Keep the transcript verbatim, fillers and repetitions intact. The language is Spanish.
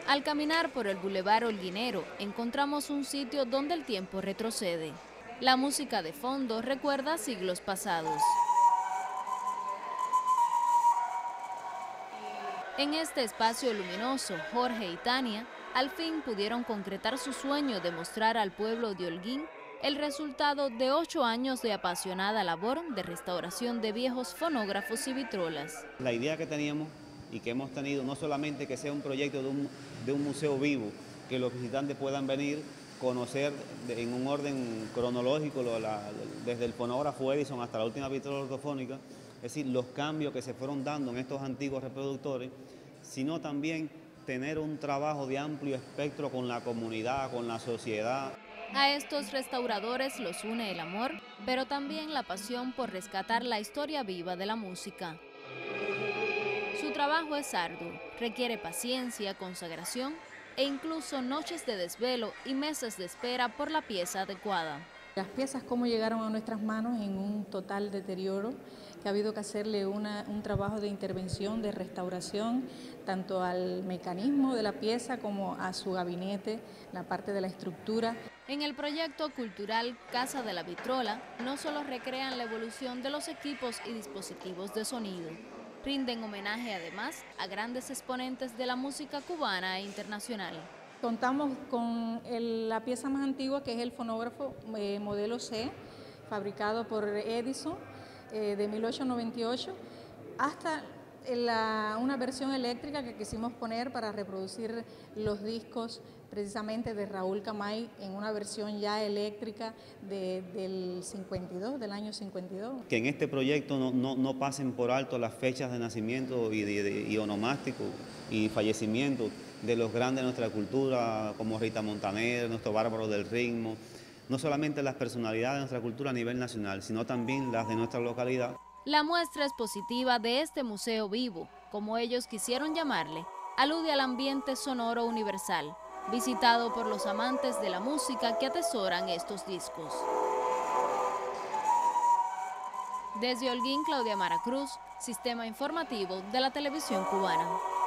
Al caminar por el Boulevard Holguinero, encontramos un sitio donde el tiempo retrocede. La música de fondo recuerda siglos pasados. En este espacio luminoso, Jorge y Tania al fin pudieron concretar su sueño de mostrar al pueblo de Holguín el resultado de ocho años de apasionada labor de restauración de viejos fonógrafos y vitrolas. La idea que teníamos y que hemos tenido no solamente que sea un proyecto de un, de un museo vivo, que los visitantes puedan venir, conocer en un orden cronológico lo, la, desde el fonógrafo Edison hasta la última vitrola ortofónica, es decir, los cambios que se fueron dando en estos antiguos reproductores, sino también tener un trabajo de amplio espectro con la comunidad, con la sociedad. A estos restauradores los une el amor, pero también la pasión por rescatar la historia viva de la música. Su trabajo es arduo, requiere paciencia, consagración e incluso noches de desvelo y meses de espera por la pieza adecuada. Las piezas cómo llegaron a nuestras manos en un total deterioro, que ha habido que hacerle una, un trabajo de intervención, de restauración, tanto al mecanismo de la pieza como a su gabinete, la parte de la estructura. En el proyecto cultural Casa de la Vitrola no solo recrean la evolución de los equipos y dispositivos de sonido, rinden homenaje además a grandes exponentes de la música cubana e internacional. Contamos con el, la pieza más antigua, que es el fonógrafo eh, modelo C, fabricado por Edison, eh, de mil ochocientos noventa y ocho, hasta la, una versión eléctrica que quisimos poner para reproducir los discos precisamente de Raúl Camay en una versión ya eléctrica de, del cincuenta y dos, del año cincuenta y dos. Que en este proyecto no, no, no pasen por alto las fechas de nacimiento y, de, de, y onomástico y fallecimiento de los grandes de nuestra cultura, como Rita Montaner, nuestro Bárbaro del Ritmo, no solamente las personalidades de nuestra cultura a nivel nacional, sino también las de nuestra localidad. La muestra expositiva de este museo vivo, como ellos quisieron llamarle, alude al ambiente sonoro universal, visitado por los amantes de la música que atesoran estos discos. Desde Holguín, Claudia Mara Cruz, Sistema Informativo de la Televisión Cubana.